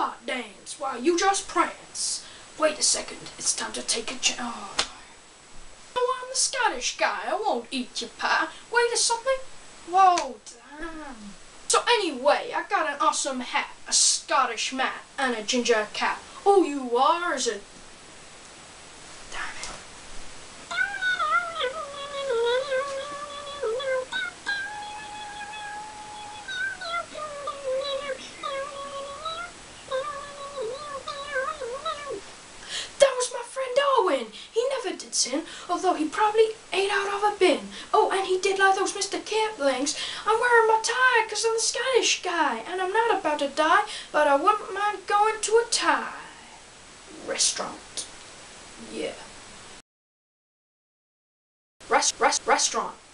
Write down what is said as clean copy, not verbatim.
not dance while you just prance. Wait a second, it's time to take a chance. Oh. Oh, I'm the Scottish guy, I won't eat your pie. Wait a something? Whoa, damn. So anyway, I got an awesome hat, a Scottish mat, and a ginger cat. Oh, you are, is it? Damn it. That was my friend Darwin. He never did sin, although he probably ate out of a bin. Oh, and he did like those Mr. Kiplings. I'm wearing my tie because I'm the Scottish guy, and I'm not about to die, but I wouldn't mind going to a Thai restaurant. Yeah. Restaurant.